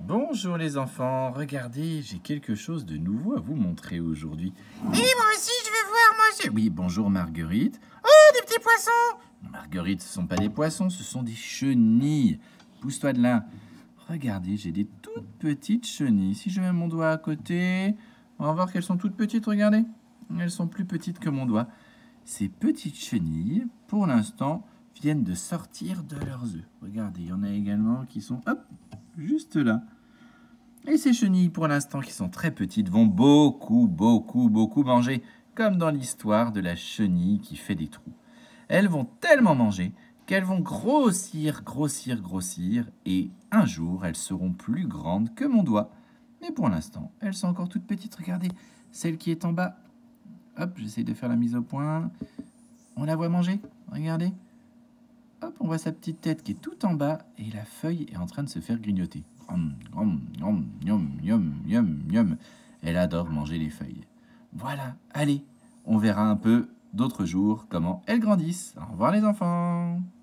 Bonjour les enfants, regardez, j'ai quelque chose de nouveau à vous montrer aujourd'hui. Et moi aussi, je veux voir, monsieur. Oui, bonjour Marguerite. Oh, des petits poissons. Marguerite, ce ne sont pas des poissons, ce sont des chenilles. Pousse-toi de là. Regardez, j'ai des toutes petites chenilles. Si je mets mon doigt à côté, on va voir qu'elles sont toutes petites, regardez. Elles sont plus petites que mon doigt. Ces petites chenilles, pour l'instant, viennent de sortir de leurs œufs. Regardez, il y en a également qui sont, hop, juste là. Et ces chenilles, pour l'instant, qui sont très petites, vont beaucoup manger, comme dans l'histoire de la chenille qui fait des trous. Elles vont tellement manger qu'elles vont grossir, et un jour, elles seront plus grandes que mon doigt. Mais pour l'instant, elles sont encore toutes petites. Regardez, celle qui est en bas. Hop, j'essaie de faire la mise au point. On la voit manger, regardez. Hop, on voit sa petite tête qui est tout en bas et la feuille est en train de se faire grignoter. Elle adore manger les feuilles. Voilà, allez, on verra un peu d'autres jours comment elles grandissent. Au revoir les enfants.